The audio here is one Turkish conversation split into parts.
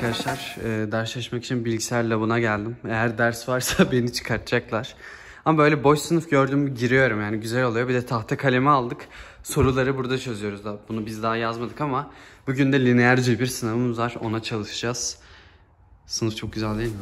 arkadaşlar. Ders çalışmak için bilgisayar labına geldim. Eğer ders varsa beni çıkartacaklar. Ama böyle boş sınıf gördüğümü giriyorum, yani güzel oluyor. Bir de tahta kalemi aldık. Soruları burada çözüyoruz da. Bunu biz daha yazmadık ama bugün de lineer cebir sınavımız var. Ona çalışacağız. Sınıf çok güzel değil mi?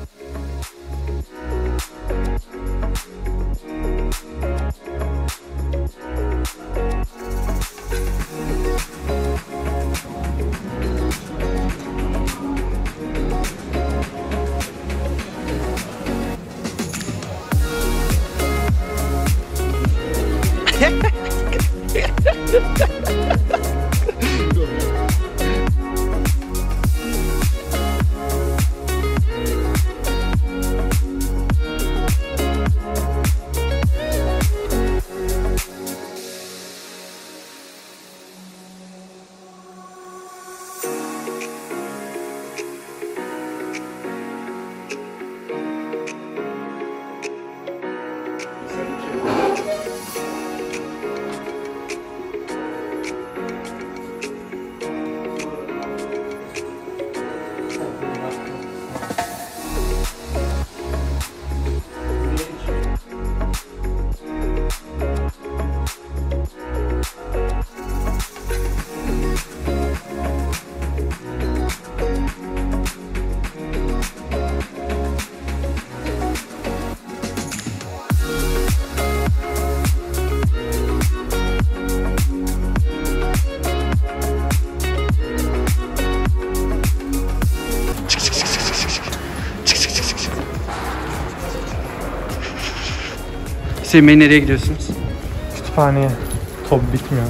Hüseyin Bey, nereye gidiyorsunuz? Kütüphaneye. Top bitmiyor.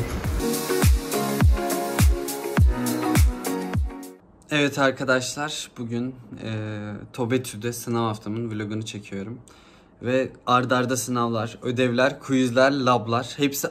Evet arkadaşlar, bugün TOBETÜ'de sınav haftamın vlogunu çekiyorum. Ve ard arda sınavlar, ödevler, quizler, lablar hepsi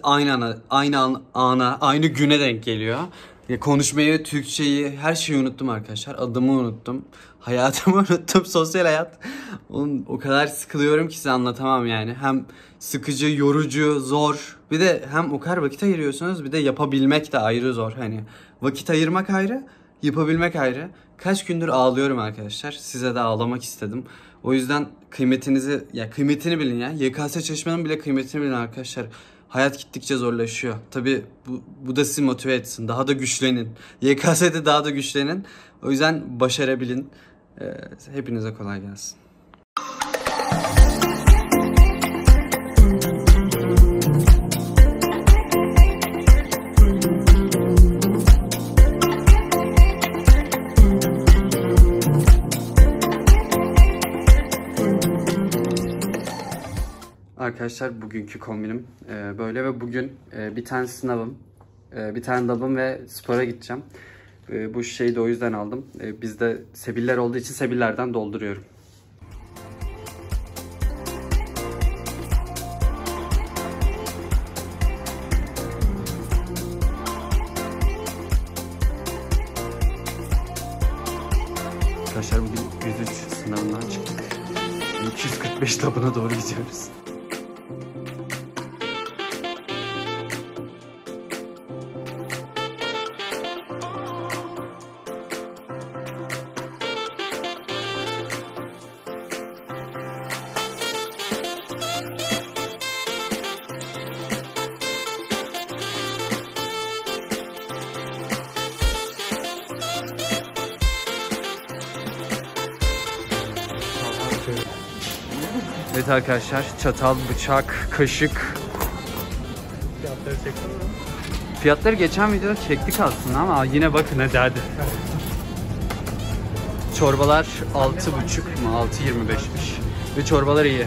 aynı güne denk geliyor. Konuşmayı, Türkçeyi, her şeyi unuttum arkadaşlar. Adımı unuttum. Hayatımı unuttum. Sosyal hayat. O kadar sıkılıyorum ki size anlatamam yani. Hem sıkıcı, yorucu, zor. Bir de hem o kadar vakit ayırıyorsunuz, bir de yapabilmek de ayrı zor. Hani vakit ayırmak ayrı, yapabilmek ayrı. Kaç gündür ağlıyorum arkadaşlar. Size de ağlamak istedim. O yüzden kıymetini bilin ya. YKS çalışmanın bile kıymetini bilin arkadaşlar. Hayat gittikçe zorlaşıyor. Tabii bu da sizi motive etsin. Daha da güçlenin. YKS'de daha da güçlenin. O yüzden başarabilin. Hepinize kolay gelsin. Arkadaşlar, bugünkü kombinim böyle ve bugün bir tane sınavım, bir tane labım ve spora gideceğim. Bu şeyi de o yüzden aldım. Bizde sebiller olduğu için sebillerden dolduruyorum. Arkadaşlar, bugün 103 sınavından çıktık. 245 labına doğru gidiyoruz. Evet arkadaşlar, çatal, bıçak, kaşık. Fiyatları çektin mi? Fiyatları geçen videoda çektik aslında ama yine bakın hadi. Çorbalar 6,5 mu? 6,25'miş. Ve çorbalar iyi.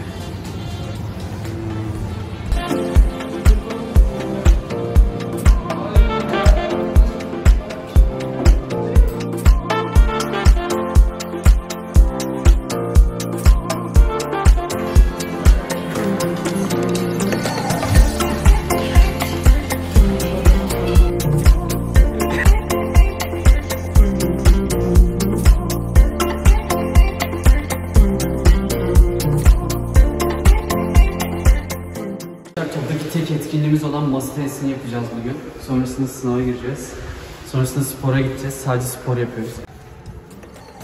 Tek etkinliğimiz olan masa tenisini yapacağız bugün. Sonrasında sınava gireceğiz. Sonrasında spora gideceğiz. Sadece spor yapıyoruz.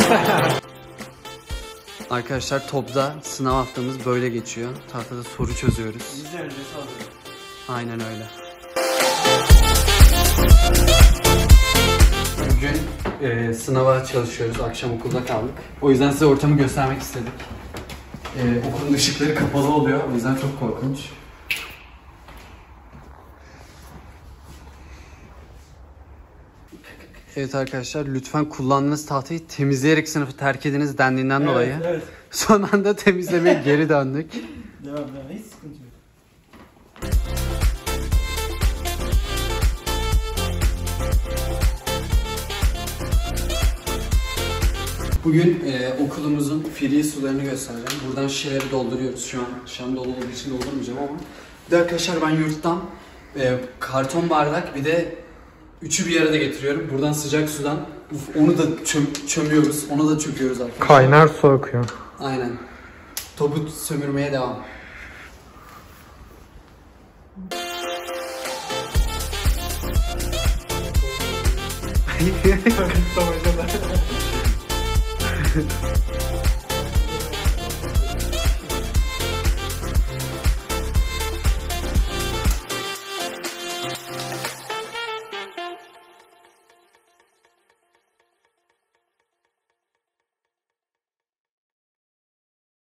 Arkadaşlar TOBB'da sınav haftamız böyle geçiyor. Tahtada soru çözüyoruz. Aynen öyle. Bugün sınava çalışıyoruz. Akşam okulda kaldık. O yüzden size ortamı göstermek istedik. Okulun ışıkları kapalı oluyor. O yüzden çok korkunç. Evet arkadaşlar, lütfen kullandığınız tahtayı temizleyerek sınıfı terk ediniz dendiğinden dolayı. Evet. Son anda temizlemeye geri döndük. Devam. Hiç sıkıntı yok. Bugün okulumuzun free sularını göstereceğim. Buradan şişeleri dolduruyoruz. Şu an dolu olduğu için doldurmayacağım ama. Bir de arkadaşlar ben yurttan karton bardak bir de üçü bir arada getiriyorum. Buradan sıcak sudan onu da çömüyoruz. Onu da çöküyoruz arkadaşlar. Kaynar su akıyor. Aynen. Topu sömürmeye devam.